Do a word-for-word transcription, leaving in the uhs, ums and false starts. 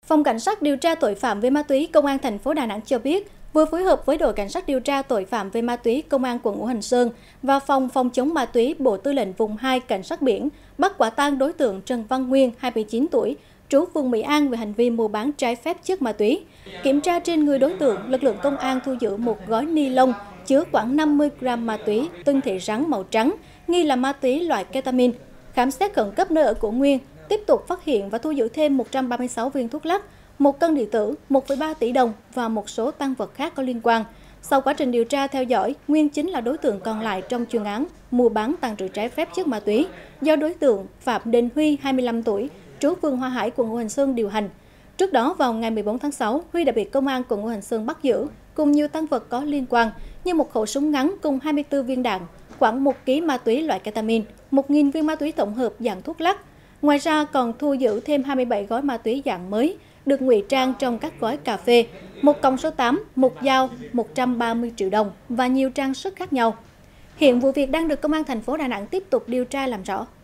Phòng Cảnh sát điều tra tội phạm về ma túy Công an thành phố Đà Nẵng cho biết, vừa phối hợp với đội Cảnh sát điều tra tội phạm về ma túy Công an quận Ngũ Hành Sơn và Phòng phòng chống ma túy Bộ Tư lệnh Vùng hai Cảnh sát biển bắt quả tang đối tượng Trần Văn Nguyên, hai mươi chín tuổi, trú phường Mỹ An về hành vi mua bán trái phép chất ma túy. Kiểm tra trên người đối tượng, lực lượng công an thu giữ một gói ni lông chứa khoảng năm mươi gam ma túy tinh thể rắn màu trắng, nghi là ma túy loại ketamin. Khám xét khẩn cấp nơi ở của Nguyên, tiếp tục phát hiện và thu giữ thêm một trăm ba mươi sáu viên thuốc lắc, một cân điện tử, một phẩy ba tỷ đồng và một số tang vật khác có liên quan. Sau quá trình điều tra theo dõi, Nguyên chính là đối tượng còn lại trong chuyên án mua bán tàng trữ trái phép chất ma túy do đối tượng Phạm Đình Huy, hai mươi lăm tuổi, trú phường Hoa Hải, quận Ngũ Hành Sơn điều hành. Trước đó, vào ngày mười bốn tháng sáu, Huy đã bị công an quận Ngũ Hành Sơn bắt giữ cùng nhiều tang vật có liên quan như một khẩu súng ngắn cùng hai mươi tư viên đạn, khoảng một ki lô gam ma túy loại ketamin, một nghìn viên ma túy tổng hợp dạng thuốc lắc. Ngoài ra còn thu giữ thêm hai mươi bảy gói ma túy dạng mới được ngụy trang trong các gói cà phê, một còng số tám, một dao, một trăm ba mươi triệu đồng và nhiều trang sức khác nhau. Hiện vụ việc đang được Công an thành phố Đà Nẵng tiếp tục điều tra làm rõ.